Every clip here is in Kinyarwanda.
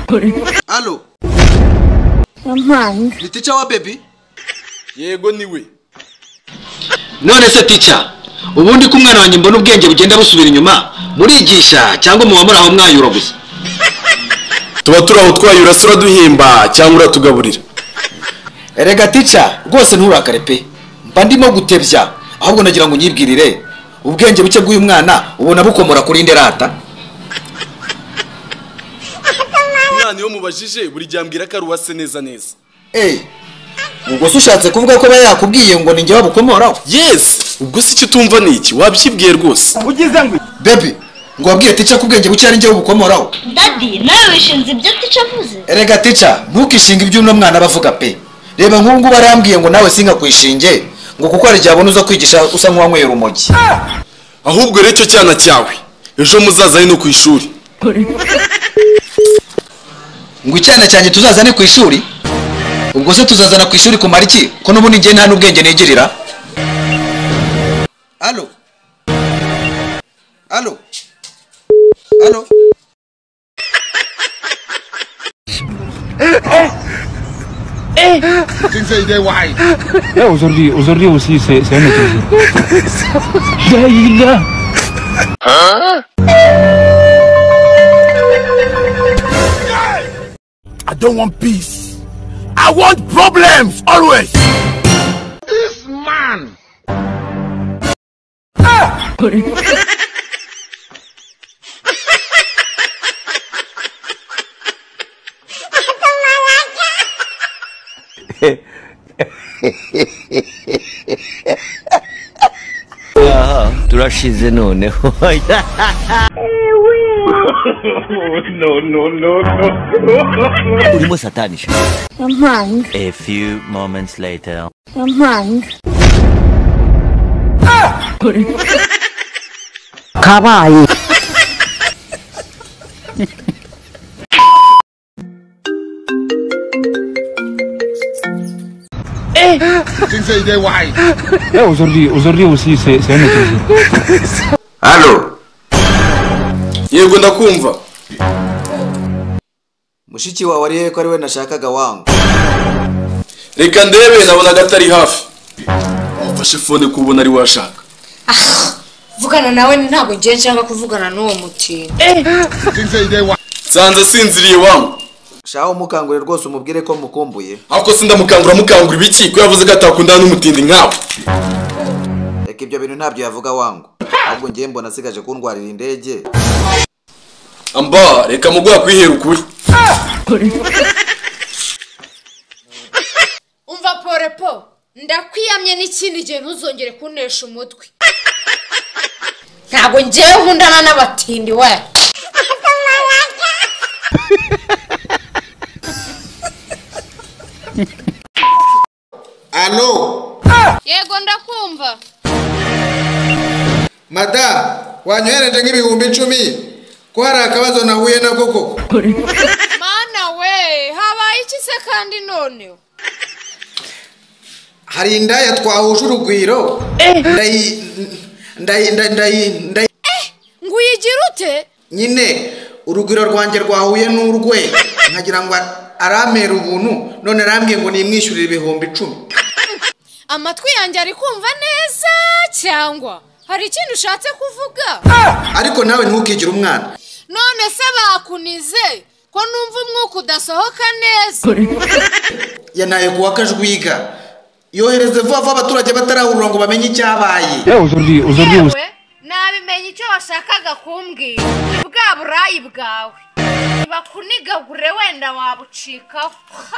Allo. Yampaye. Ni teacher wa baby? Yego niwe. None se teacher, ubundi ko umwana wanjye mbona ubwenge bugenda busubira inyuma, murigisha cyangwa muwamura aho mwayura gusa? Tuba turaho twayura sura duhimba cyangwa uratugaburira. Erega teacher, rwose nturakare pe. Mba ndimo gutebya, ahubwo nagira ngo nyibwirire. Ubwenge buke bw'uyu mwana ubona bukomora kuri nderata. Umwana yo mubajije buri jyambwira ko aruwase neza neza. Ubwo se ushatse kuvuga ko yakubwiye ngo ninjye wabukomoraho? Yes, ubwo se icyo tumva niki wabyibwiye rwose. Ugize ngo baby, ngo wabwiye teacher ko ubwenge buke ari njye wabukomoraho. Daddy, nawe wishinze ibyo teacher avuze? Erega teacher, ntukishinga ibyo uno mwana bavuga pe. Reba nk'ubwo barambwiye ngo nawe singa kwishinge, ngo kuko ari cyabona uza kwigisha usa nk'uwanywera umogi. Ahubwo rero cyo cyana cyawe ejo muzaza ari no ku ishuri. Ngo icyana cyanjye tuzazane ku ishuri? Ubwo se tuzazana ku ishuri kumara iki? Ko n'ubundi ngiye nta n'ubwenge nigirira. Allo. Allo. Allo. Aujourd'hui aussi c'est un autre. I don't want peace. I want problems always. This man. turashize noneho. No. Urimo satanisha. Yampaye. A few moments later. Yampaye. Kabaye. Aujourd'hui aussi c'est un autre. Allo. Yego ndakumva. Mushiki wawe ari he ko ari we nashakaga wangu? Reka ndebe nabona gatari hafi. Fashe phone kubona ari washaka. Vugana nawe ntabwo ngiye nshaka kuvugana n'uwo mutini. Sanze sinziriye wangu. Shaho mukangure rwose umubwire ko mukumbuye. Ako mukangura ibiki ko yavuze gatakunda n'umutindi nkawe. Reka ibyo bintu ntabyo yavuga wangu. Ahubwo ngiye mbona sigaje kundwarira indege. Amba reka mugwa kwihera ukuri. Umva porepo, ndakwiyamye n'ikindi gihe ntuzongere kunesha umutwe. Ntabwo ngiye nkundana n'abatindi we. Allo. Yego ndakumva. Mada, wanyohereje nk'ibihumbi 10. Ko hari akabazo nahuye na koko. Mana we, habaye iki se kandi none? Hari indaya twahuje urugwiro. Ndayi. Nguyigira ute? Nyine urugwiro rwanjye rwahuye n'urwe. Nkagira ngo aramera ubuntu, none arambwiye ngo nimwishyurire ibihumbi 10. Amatwi yanjye ari kumva neza cyangwa hari ikintu ushatse kuvuga? Ariko nawe ntukigire umwana. None se bakunize ko numva umwuka udasohoka neza. Yanaye kuwa kajwiga. Yohereze vuba abaturage batarahurura ngo bamenye icyabaye. Aujourd'hui nabimenye icyo washakaga kumbwira. Bwa burayi bwawe. Bakunigagure wenda wabucikaho.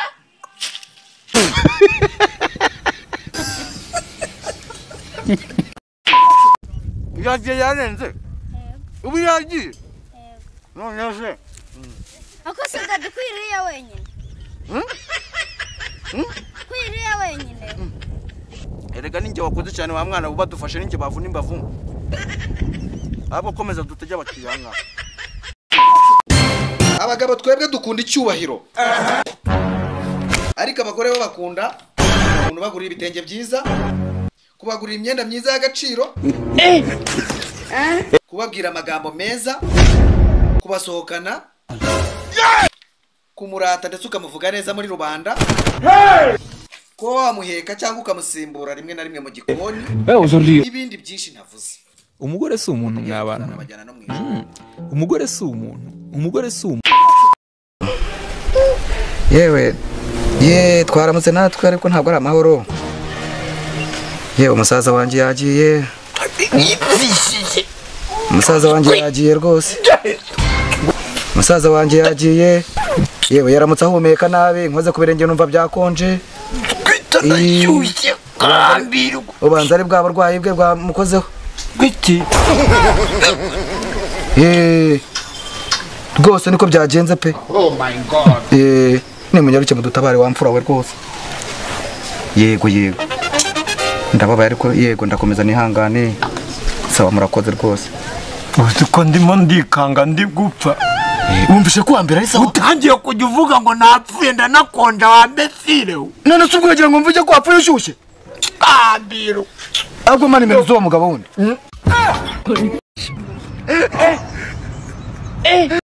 Yagiye yarenze. Ubu yagiye. None se. Ako se Daddy kwiriye wenyine? Kwiriye wenyine? Erega ninjye wakoze cyane wa mwana ubadufashe ninjye bavuna imbavu. Abo komeza dutejya abakiriya nka. Abagabo twebwe dukunda icyubahiro. Ariko abagore bo bakunda umuntu bagurira ibitenge byiza, kubagurira imyenda myiza y'agaciro, kubabwira amagambo meza, kubasohokana, kumurata ndetse ukamuvuga neza muri rubanda ko wamuheka cyangwa ukamusimbura rimwe na rimwe mu gikoni n'ibindi byinshi ntavuze. Umugore si umuntu mw'abantu. Umugore si umuntu. Umugore si umuntu. Yewe twaramutse natwe ariko ntabwo ari amahoro. Yewe umusaza wanjye yagiye. Umusaza wanjye yagiye rwose. Umusaza wanjye yagiye. Yewe yaramutse ahumeka nabi nkoze ku birenge numva byakonje. Ubanza ari bwa burwayi bwe bwamukozeho. Gwiki. Rwose niko byagenze pe. Oh my god. Ni munyaruke mudutabare wamfura we rwose. Yego. Ndababaye ariko yego ndakomeza nihangane. Sawa murakoze rwose. Uko ndimo ndikanga ndi gupfa. Wumvishe ko ambera ari sawa. Utangiye kujya uvuga ngo napfuye ndanakonja wa mbesire. None se ubwo yagira ngo mvuge ko apfuye ushyushye. Biro. Ahubwo mani mero zo mugabo wundi.